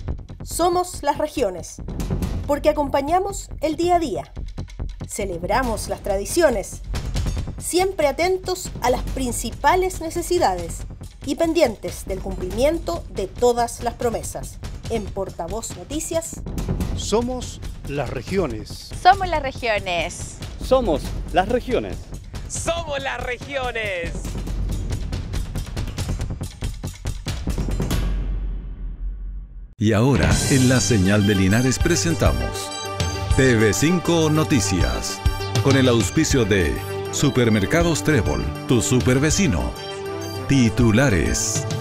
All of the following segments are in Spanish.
Somos las regiones, porque acompañamos el día a día, celebramos las tradiciones, siempre atentos a las principales necesidades y pendientes del cumplimiento de todas las promesas. En Portavoz Noticias, somos las regiones. Somos las regiones. Somos las regiones. Somos las regiones. Y ahora, en la señal de Linares presentamos TV5 Noticias, con el auspicio de Supermercados Trébol, tu supervecino. Titulares.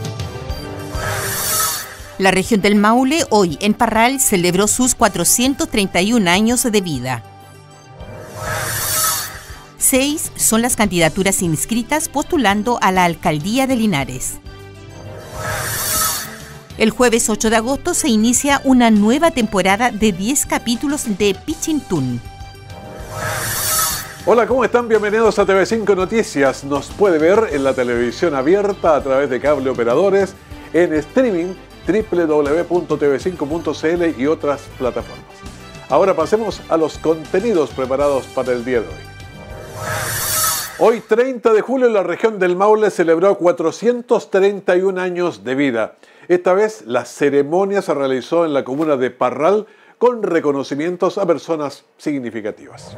La región del Maule, hoy en Parral, celebró sus 431 años de vida. 6 son las candidaturas inscritas postulando a la alcaldía de Linares. El jueves 8 de agosto se inicia una nueva temporada de 10 capítulos de Pichintún. Hola, ¿cómo están? Bienvenidos a TV5 Noticias. Nos puede ver en la televisión abierta a través de cable operadores, en streaming www.tv5.cl y otras plataformas. Ahora pasemos a los contenidos preparados para el día de hoy. Hoy, 30 de julio, la región del Maule celebró 431 años de vida. Esta vez la ceremonia se realizó en la comuna de Parral con reconocimientos a personas significativas.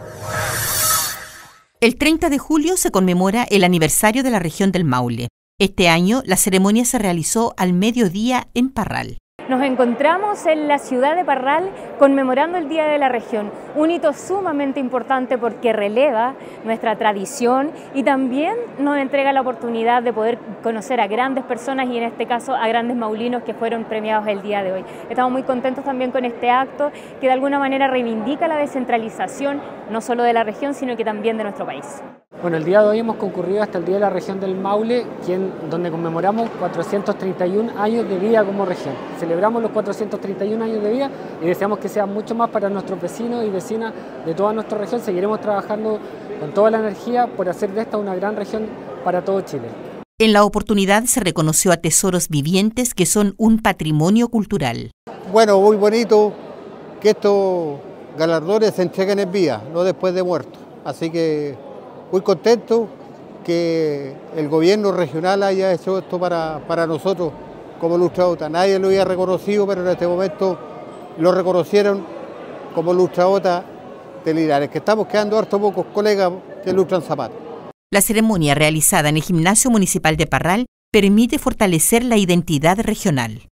El 30 de julio se conmemora el aniversario de la región del Maule. Este año la ceremonia se realizó al mediodía en Parral. Nos encontramos en la ciudad de Parral conmemorando el Día de la Región, un hito sumamente importante porque releva nuestra tradición y también nos entrega la oportunidad de poder conocer a grandes personas y en este caso a grandes maulinos que fueron premiados el día de hoy. Estamos muy contentos también con este acto que de alguna manera reivindica la descentralización no solo de la región sino que también de nuestro país. Bueno, el día de hoy hemos concurrido hasta el Día de la Región del Maule, donde conmemoramos 431 años de vida como región. Celebramos los 431 años de vida y deseamos que sea mucho más para nuestros vecinos y vecinas de toda nuestra región. Seguiremos trabajando con toda la energía por hacer de esta una gran región para todo Chile. En la oportunidad se reconoció a tesoros vivientes que son un patrimonio cultural. Bueno, muy bonito que estos galardones se entreguen en vida, no después de muertos. Así que muy contento que el gobierno regional haya hecho esto para nosotros como Lustraota. Nadie lo había reconocido, pero en este momento lo reconocieron como Lustraota de Linares, que estamos quedando harto pocos colegas que lustran zapatos. La ceremonia realizada en el Gimnasio Municipal de Parral permite fortalecer la identidad regional.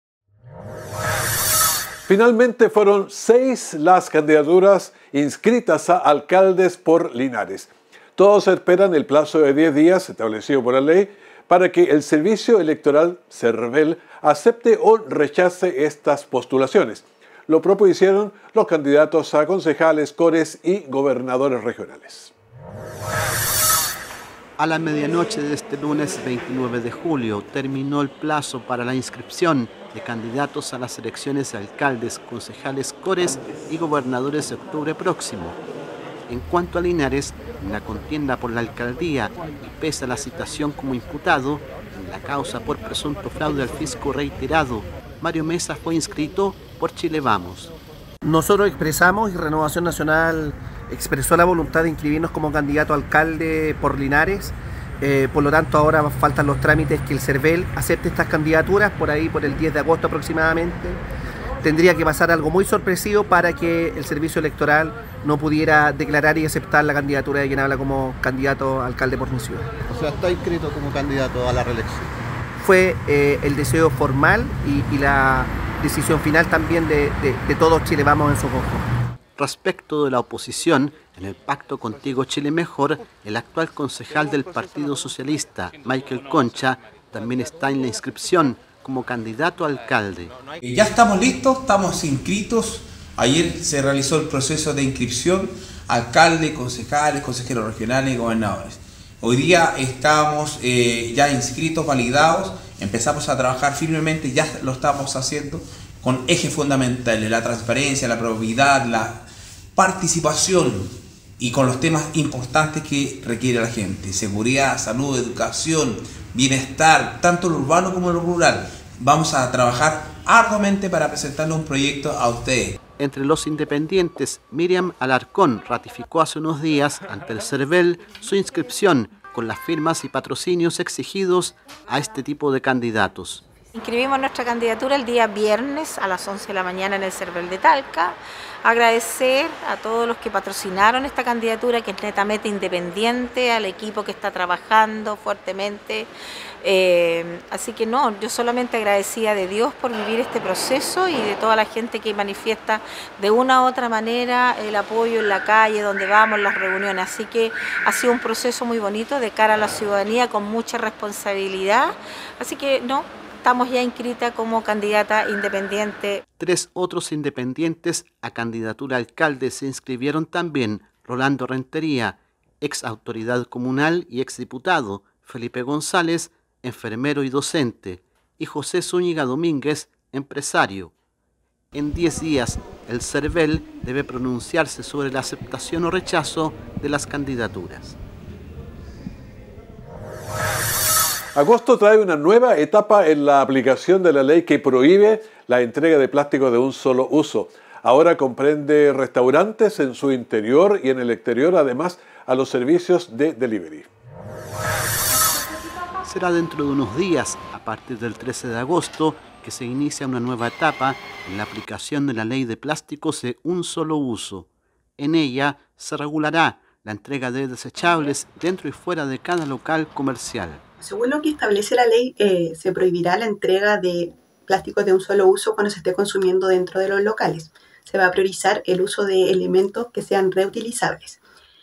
Finalmente fueron 6 las candidaturas inscritas a alcaldes por Linares. Todos esperan el plazo de 10 días establecido por la ley para que el Servicio Electoral CERVEL acepte o rechace estas postulaciones. Lo propusieron los candidatos a concejales, cores y gobernadores regionales. A la medianoche de este lunes 29 de julio terminó el plazo para la inscripción de candidatos a las elecciones de alcaldes, concejales, cores y gobernadores de octubre próximo. En cuanto a Linares, en la contienda por la alcaldía y pese a la citación como imputado, en la causa por presunto fraude al fisco reiterado, Mario Mesa fue inscrito por Chile Vamos. Nosotros expresamos y Renovación Nacional expresó la voluntad de inscribirnos como candidato a alcalde por Linares. Por lo tanto, ahora faltan los trámites que el CERVEL acepte estas candidaturas, por ahí por el 10 de agosto aproximadamente. Tendría que pasar algo muy sorpresivo para que el servicio electoral no pudiera declarar y aceptar la candidatura de quien habla como candidato a alcalde por mi ciudad. O sea, está inscrito como candidato a la reelección. Fue el deseo formal y la decisión final también de todos Chile Vamos en su conjunto. Respecto de la oposición, en el pacto Contigo Chile Mejor, el actual concejal del Partido Socialista, Michael Concha, también está en la inscripción como candidato a alcalde. Ya estamos listos, estamos inscritos. Ayer se realizó el proceso de inscripción, alcalde, concejales, consejeros regionales y gobernadores. Hoy día estamos ya inscritos, validados, empezamos a trabajar firmemente, ya lo estamos haciendo con ejes fundamentales, la transparencia, la probidad, la participación y con los temas importantes que requiere la gente: seguridad, salud, educación, bienestar, tanto lo urbano como lo rural. Vamos a trabajar arduamente para presentarle un proyecto a ustedes. Entre los independientes, Miriam Alarcón ratificó hace unos días ante el CERVEL su inscripción con las firmas y patrocinios exigidos a este tipo de candidatos. Inscribimos nuestra candidatura el día viernes a las 11 de la mañana en el CERVEL de Talca. Agradecer a todos los que patrocinaron esta candidatura, que es netamente independiente, al equipo que está trabajando fuertemente. Así que yo solamente agradecida de Dios por vivir este proceso y de toda la gente que manifiesta de una u otra manera el apoyo en la calle, donde vamos, las reuniones. Así que ha sido un proceso muy bonito de cara a la ciudadanía, con mucha responsabilidad. Así que estamos ya inscrita como candidata independiente. 3 otros independientes a candidatura a alcalde se inscribieron también: Rolando Rentería, ex autoridad comunal y ex diputado; Felipe González, enfermero y docente; y José Zúñiga Domínguez, empresario. En 10 días, el CERVEL debe pronunciarse sobre la aceptación o rechazo de las candidaturas. Agosto trae una nueva etapa en la aplicación de la ley que prohíbe la entrega de plástico de un solo uso. Ahora comprende restaurantes en su interior y en el exterior, además a los servicios de delivery. Será dentro de unos días, a partir del 13 de agosto, que se inicia una nueva etapa en la aplicación de la ley de plásticos de un solo uso. En ella se regulará la entrega de desechables dentro y fuera de cada local comercial. Según lo que establece la ley, se prohibirá la entrega de plásticos de un solo uso cuando se esté consumiendo dentro de los locales. Se va a priorizar el uso de elementos que sean reutilizables.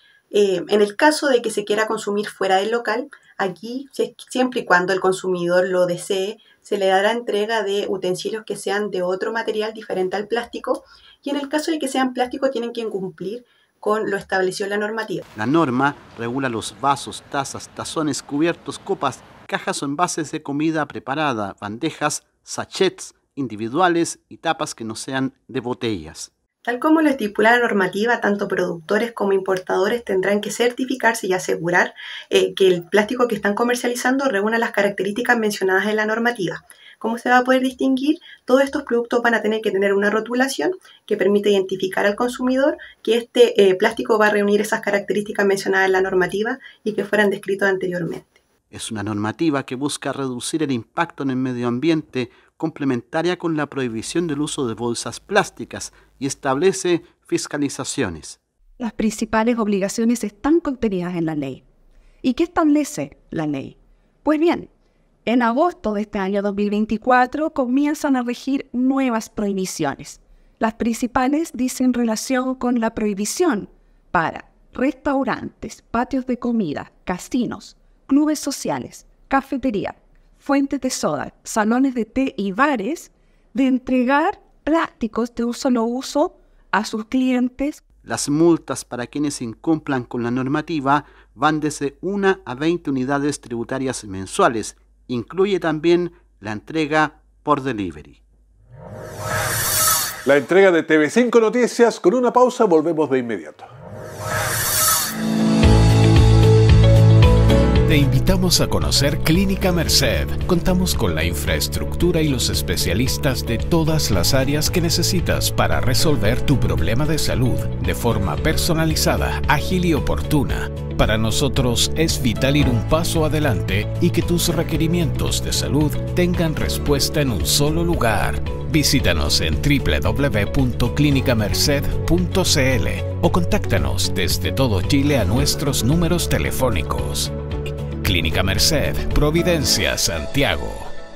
En el caso de que se quiera consumir fuera del local, aquí, siempre y cuando el consumidor lo desee, se le dará entrega de utensilios que sean de otro material diferente al plástico, y en el caso de que sean plástico tienen que cumplir con lo establecido en la normativa. La norma regula los vasos, tazas, tazones, cubiertos, copas, cajas o envases de comida preparada, bandejas, sachets individuales y tapas que no sean de botellas. Tal como lo estipula la normativa, tanto productores como importadores tendrán que certificarse y asegurar que el plástico que están comercializando reúna las características mencionadas en la normativa. ¿Cómo se va a poder distinguir? Todos estos productos van a tener que tener una rotulación que permite identificar al consumidor que este plástico va a reunir esas características mencionadas en la normativa y que fueran descritas anteriormente. Es una normativa que busca reducir el impacto en el medio ambiente, complementaria con la prohibición del uso de bolsas plásticas, y establece fiscalizaciones. Las principales obligaciones están contenidas en la ley. ¿Y qué establece la ley? Pues bien, en agosto de este año 2024 comienzan a regir nuevas prohibiciones. Las principales dicen relación con la prohibición para restaurantes, patios de comida, casinos, clubes sociales, cafetería, fuentes de soda, salones de té y bares, de entregar plásticos de un solo uso a sus clientes. Las multas para quienes incumplan con la normativa van desde 1 a 20 unidades tributarias mensuales. Incluye también la entrega por delivery. La entrega de TV5 Noticias. Con una pausa volvemos de inmediato. Te invitamos a conocer Clínica Merced. Contamos con la infraestructura y los especialistas de todas las áreas que necesitas para resolver tu problema de salud de forma personalizada, ágil y oportuna. Para nosotros es vital ir un paso adelante y que tus requerimientos de salud tengan respuesta en un solo lugar. Visítanos en www.clinicamerced.cl o contáctanos desde todo Chile a nuestros números telefónicos. Clínica Merced, Providencia, Santiago.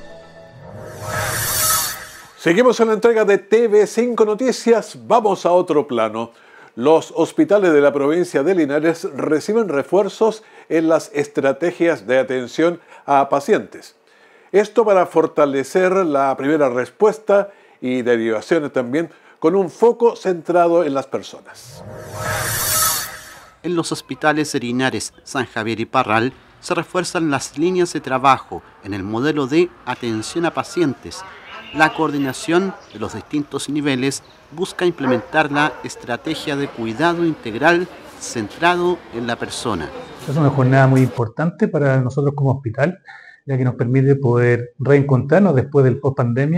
Seguimos en la entrega de TV5 Noticias. Vamos a otro plano. Los hospitales de la provincia de Linares reciben refuerzos en las estrategias de atención a pacientes. Esto para fortalecer la primera respuesta y derivaciones también, con un foco centrado en las personas. En los hospitales de Linares, San Javier y Parral se refuerzan las líneas de trabajo en el modelo de atención a pacientes. La coordinación de los distintos niveles busca implementar la estrategia de cuidado integral centrado en la persona. Es una jornada muy importante para nosotros como hospital, ya que nos permite poder reencontrarnos después del post-pandemia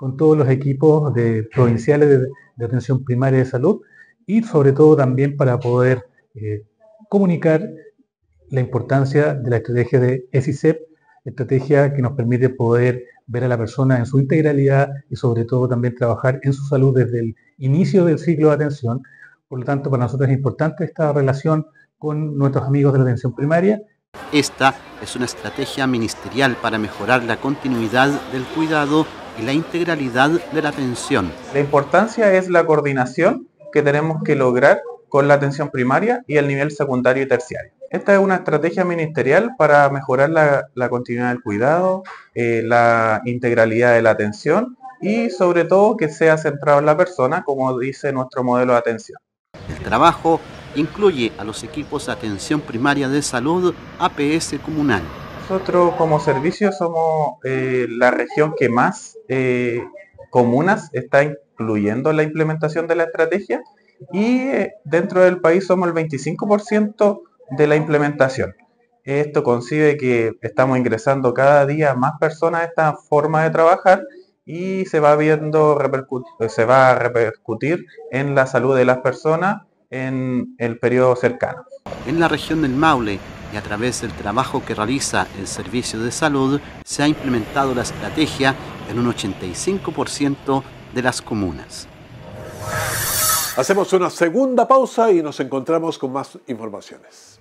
con todos los equipos provinciales de atención primaria de salud y sobre todo también para poder comunicar la importancia de la estrategia de ESICEP, estrategia que nos permite poder ver a la persona en su integralidad y sobre todo también trabajar en su salud desde el inicio del ciclo de atención. Por lo tanto, para nosotros es importante esta relación con nuestros amigos de la atención primaria. Esta es una estrategia ministerial para mejorar la continuidad del cuidado y la integralidad de la atención. La importancia es la coordinación que tenemos que lograr con la atención primaria y el nivel secundario y terciario. Esta es una estrategia ministerial para mejorar la continuidad del cuidado, la integralidad de la atención y sobre todo que sea centrado en la persona, como dice nuestro modelo de atención. El trabajo incluye a los equipos de atención primaria de salud APS comunal. Nosotros como servicio somos la región que más comunas está incluyendo la implementación de la estrategia y dentro del país somos el 25% de la implementación. Esto concibe que estamos ingresando cada día más personas a esta forma de trabajar y se va a repercutir en la salud de las personas en el periodo cercano. En la región del Maule y a través del trabajo que realiza el Servicio de Salud se ha implementado la estrategia en un 85% de las comunas. Hacemos una segunda pausa y nos encontramos con más informaciones.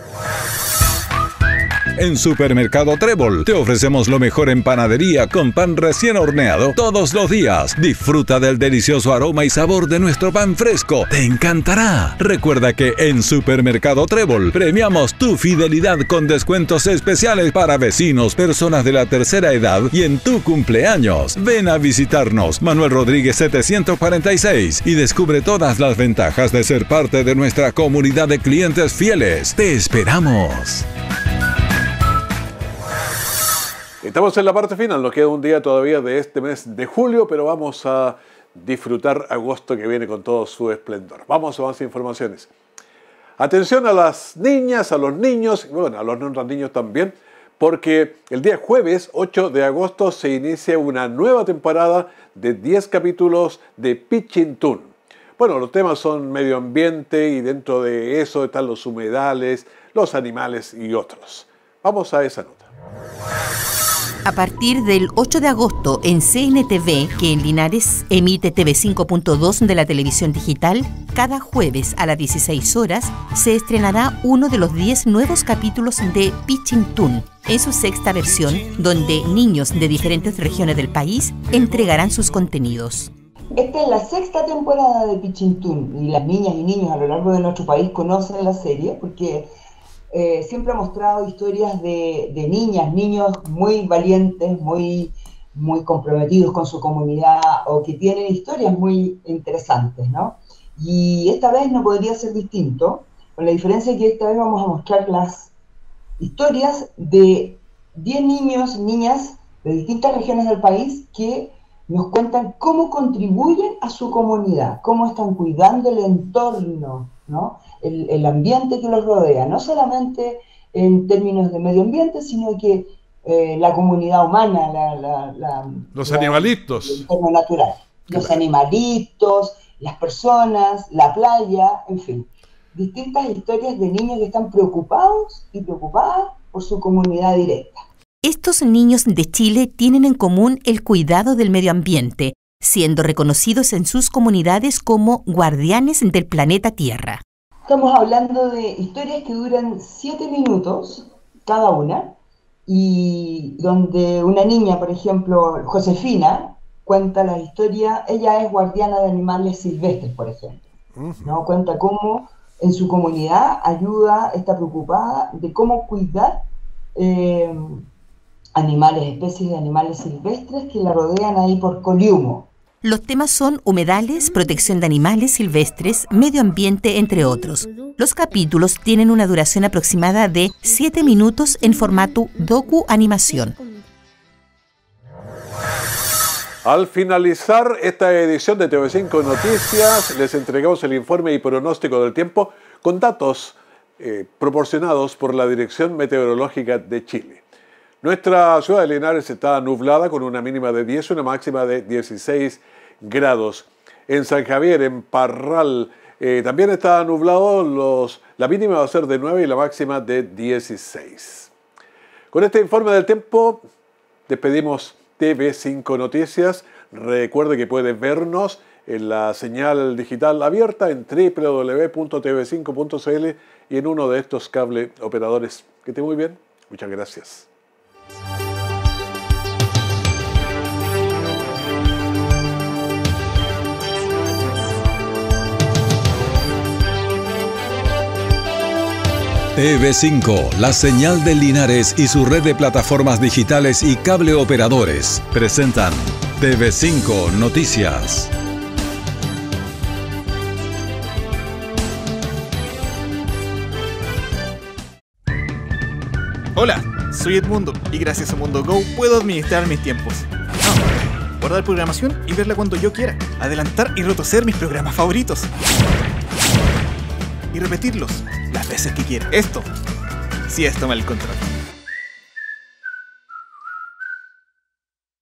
En Supermercado Trébol te ofrecemos lo mejor en panadería con pan recién horneado todos los días. Disfruta del delicioso aroma y sabor de nuestro pan fresco. ¡Te encantará! Recuerda que en Supermercado Trébol premiamos tu fidelidad con descuentos especiales para vecinos, personas de la tercera edad y en tu cumpleaños. Ven a visitarnos, Manuel Rodríguez 746, y descubre todas las ventajas de ser parte de nuestra comunidad de clientes fieles. ¡Te esperamos! Estamos en la parte final, nos queda un día todavía de este mes de julio, pero vamos a disfrutar agosto que viene con todo su esplendor. Vamos a más informaciones. Atención a las niñas, a los niños, y bueno, a los no niños también, porque el día jueves 8 de agosto se inicia una nueva temporada de 10 capítulos de Pichintún. Bueno, los temas son medio ambiente y dentro de eso están los humedales, los animales y otros. Vamos a esa nota. A partir del 8 de agosto en CNTV, que en Linares emite TV5.2 de la televisión digital, cada jueves a las 16 horas se estrenará uno de los 10 nuevos capítulos de Pichintún, en su sexta versión, donde niños de diferentes regiones del país entregarán sus contenidos. Esta es la sexta temporada de Pichintún y las niñas y niños a lo largo de nuestro país conocen la serie porque siempre ha mostrado historias de niñas, niños muy valientes, muy comprometidos con su comunidad o que tienen historias muy interesantes, ¿no? Y esta vez no podría ser distinto, con la diferencia que esta vez vamos a mostrar las historias de 10 niños, niñas de distintas regiones del país que nos cuentan cómo contribuyen a su comunidad, cómo están cuidando el entorno, ¿no? El ambiente que los rodea, no solamente en términos de medio ambiente, sino que la comunidad humana, los animalitos, el entorno natural, los animalitos, las personas, la playa, en fin, distintas historias de niños que están preocupados y preocupadas por su comunidad directa. Estos niños de Chile tienen en común el cuidado del medio ambiente, siendo reconocidos en sus comunidades como guardianes del planeta Tierra. Estamos hablando de historias que duran 7 minutos cada una y donde una niña, por ejemplo, Josefina, cuenta la historia, ella es guardiana de animales silvestres, por ejemplo, ¿no? Cuenta cómo en su comunidad ayuda, está preocupada de cómo cuidar animales, especies de animales silvestres que la rodean ahí por Coliumo. Los temas son humedales, protección de animales silvestres, medio ambiente, entre otros. Los capítulos tienen una duración aproximada de 7 minutos en formato docu-animación. Al finalizar esta edición de TV5 Noticias, les entregamos el informe y pronóstico del tiempo con datos proporcionados por la Dirección Meteorológica de Chile. Nuestra ciudad de Linares está nublada con una mínima de 10 y una máxima de 16 grados. En San Javier, en Parral, también está nublado, la mínima va a ser de 9 y la máxima de 16. Con este informe del tiempo despedimos TV5 Noticias. Recuerde que puede vernos en la señal digital abierta en www.tv5.cl y en uno de estos cable operadores. Que esté muy bien. Muchas gracias. TV5, la señal de Linares y su red de plataformas digitales y cable operadores presentan TV5 Noticias. Hola, soy Edmundo y gracias a Mundo Go puedo administrar mis tiempos. Guardar programación y verla cuando yo quiera. Adelantar y retroceder mis programas favoritos. Y repetirlos las veces que quiera. Esto, sí es tomar el control.